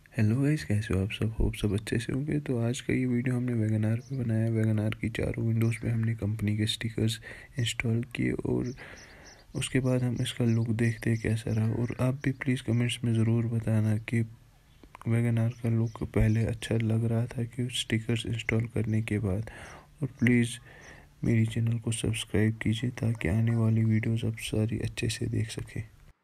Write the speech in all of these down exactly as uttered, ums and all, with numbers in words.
Hello guys, कैसे हो आप सब? होप सब अच्छे से होंगे। तो आज का ये वीडियो हमने वैगन आर पे बनाया। वैगन आर की चारों विंडोज़ पे हमने कंपनी के स्टिकर्स इंस्टॉल किए और उसके बाद हम इसका लुक देखते हैं कैसा रहा। और आप भी प्लीज़ कमेंट्स में ज़रूर बताना कि वैगन आर का लुक पहले अच्छा लग रहा था कि स्टिकर्स इंस्टॉल करने के बाद। और प्लीज़ मेरी चैनल को सब्सक्राइब कीजिए ताकि आने वाली वीडियोज़ आप सारी अच्छे से देख सकें।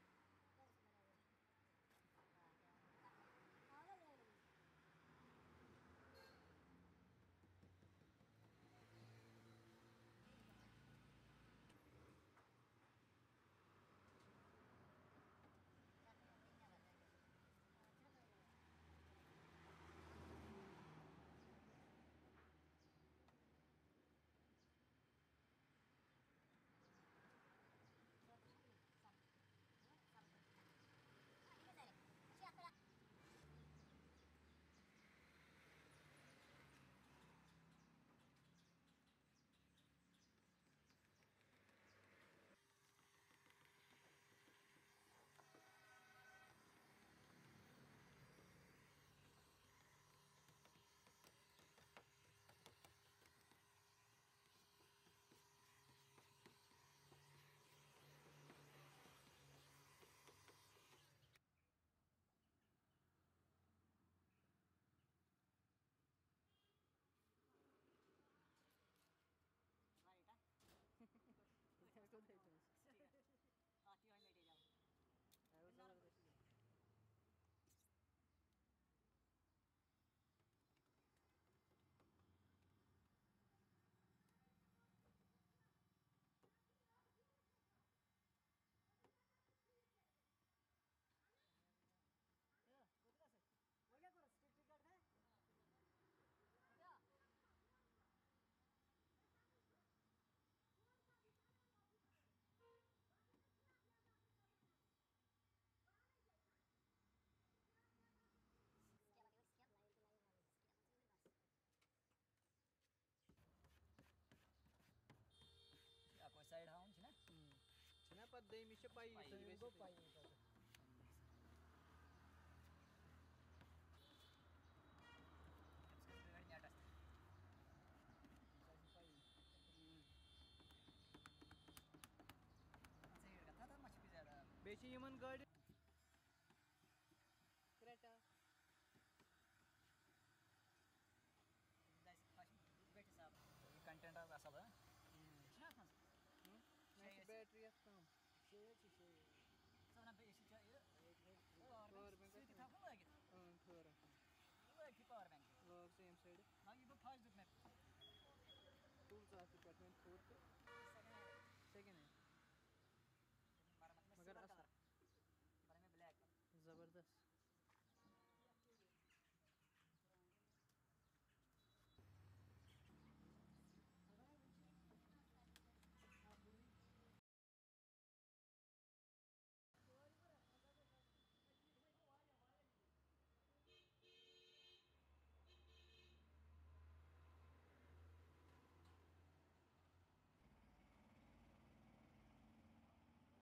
साइड हाँ छे ना छे ना पद देई मिशे पाई गो पाई बेची यमन गाड़ी क्रेटा कंटेंट असल बैटरी कम power bank log same side log ये फर्स्ट दुत में टूल्स आते डिपार्टमेंट फोर सेकंड